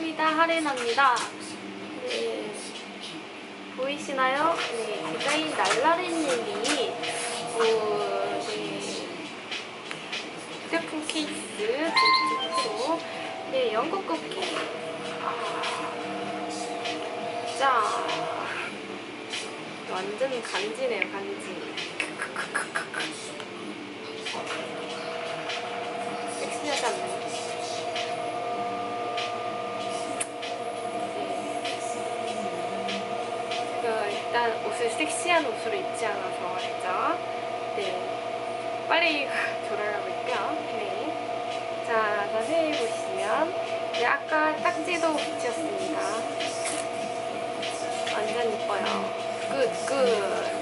할인합니다. 할인합니다. 네. 보이시나요? 네, 디자인 날라리님이 네, 휴대폰 케이스 로 네, 영국 쿠키. 자, 완전 간지네요, 간지. 섹시하지 않나요? 일단 옷을 섹시한 옷으로 입지 않아서 말이죠. 네, 빨리 돌아가고 있고요. 네. 자, 자세히 보시면 네, 아까 딱지도 붙였습니다. 완전 이뻐요. 굿, 굿.